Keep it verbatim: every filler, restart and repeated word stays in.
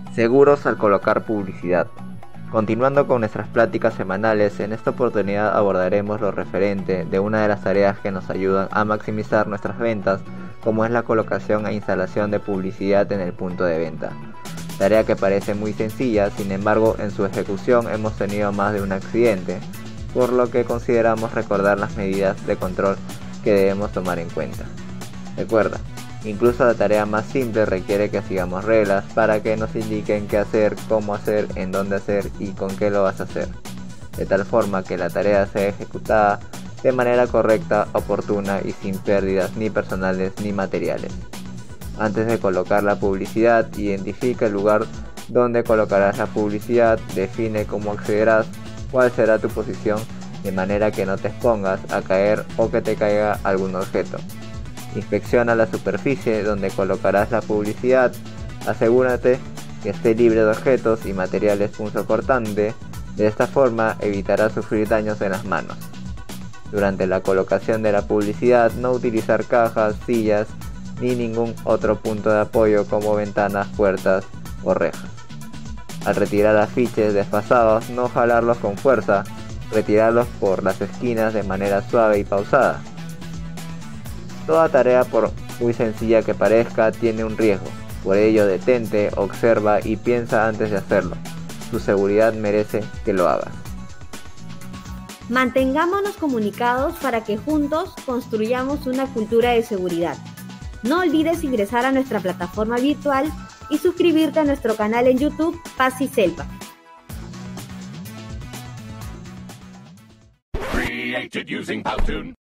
Seguros al colocar publicidad. Continuando con nuestras pláticas semanales, en esta oportunidad abordaremos lo referente de una de las tareas que nos ayudan a maximizar nuestras ventas, como es la colocación e instalación de publicidad en el punto de venta. Tarea que parece muy sencilla, sin embargo en su ejecución hemos tenido más de un accidente, por lo que consideramos recordar las medidas de control que debemos tomar en cuenta. Recuerda, incluso la tarea más simple requiere que sigamos reglas para que nos indiquen qué hacer, cómo hacer, en dónde hacer y con qué lo vas a hacer, de tal forma que la tarea sea ejecutada de manera correcta, oportuna y sin pérdidas ni personales ni materiales. Antes de colocar la publicidad, identifica el lugar donde colocarás la publicidad, define cómo accederás, cuál será tu posición, de manera que no te expongas a caer o que te caiga algún objeto. Inspecciona la superficie donde colocarás la publicidad, asegúrate que esté libre de objetos y materiales punzocortantes, de esta forma evitarás sufrir daños en las manos. Durante la colocación de la publicidad, no utilizar cajas, sillas ni ningún otro punto de apoyo como ventanas, puertas o rejas. Al retirar afiches desfasados, no jalarlos con fuerza, retirarlos por las esquinas de manera suave y pausada. Toda tarea, por muy sencilla que parezca, tiene un riesgo. Por ello, detente, observa y piensa antes de hacerlo. Tu seguridad merece que lo hagas. Mantengámonos comunicados para que juntos construyamos una cultura de seguridad. No olvides ingresar a nuestra plataforma virtual y suscribirte a nuestro canal en YouTube Paz y Selva. Created using Powtoon.